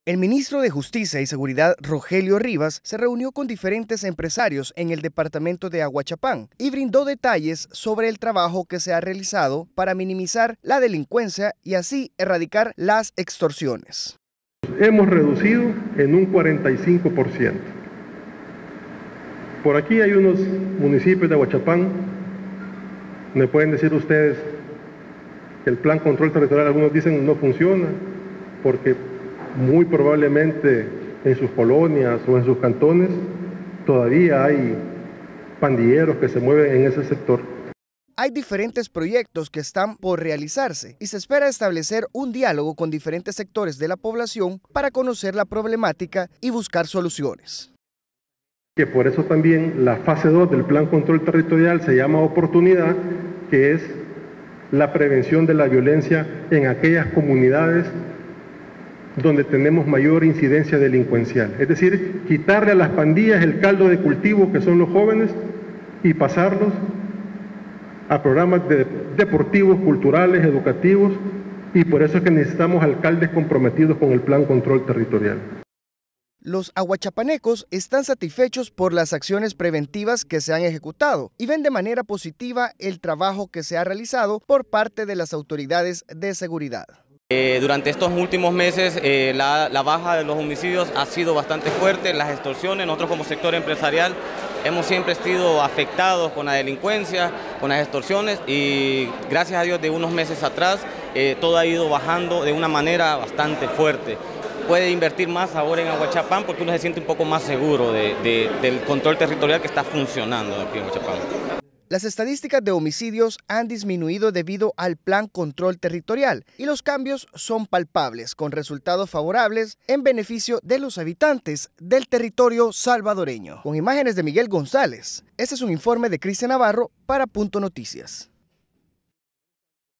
El ministro de Justicia y Seguridad, Rogelio Rivas, se reunió con diferentes empresarios en el departamento de Aguachapán y brindó detalles sobre el trabajo que se ha realizado para minimizar la delincuencia y así erradicar las extorsiones. Hemos reducido en un 45%. Por aquí hay unos municipios de Aguachapán, me pueden decir ustedes que el plan control territorial, algunos dicen no funciona, porque muy probablemente en sus colonias o en sus cantones todavía hay pandilleros que se mueven en ese sector. Hay diferentes proyectos que están por realizarse y se espera establecer un diálogo con diferentes sectores de la población para conocer la problemática y buscar soluciones. Que por eso también la fase 2 del plan control territorial se llama oportunidad, que es la prevención de la violencia en aquellas comunidades donde tenemos mayor incidencia delincuencial. Es decir, quitarle a las pandillas el caldo de cultivo que son los jóvenes y pasarlos a programas deportivos, culturales, educativos, y por eso es que necesitamos alcaldes comprometidos con el plan control territorial. Los aguachapanecos están satisfechos por las acciones preventivas que se han ejecutado y ven de manera positiva el trabajo que se ha realizado por parte de las autoridades de seguridad. Durante estos últimos meses la baja de los homicidios ha sido bastante fuerte, las extorsiones, nosotros como sector empresarial hemos siempre sido afectados con la delincuencia, con las extorsiones y gracias a Dios de unos meses atrás todo ha ido bajando de una manera bastante fuerte. Puede invertir más ahora en Aguachapán porque uno se siente un poco más seguro del control territorial que está funcionando aquí en Aguachapán. Las estadísticas de homicidios han disminuido debido al plan control territorial y los cambios son palpables, con resultados favorables en beneficio de los habitantes del territorio salvadoreño. Con imágenes de Miguel González, este es un informe de Cristian Navarro para Punto Noticias.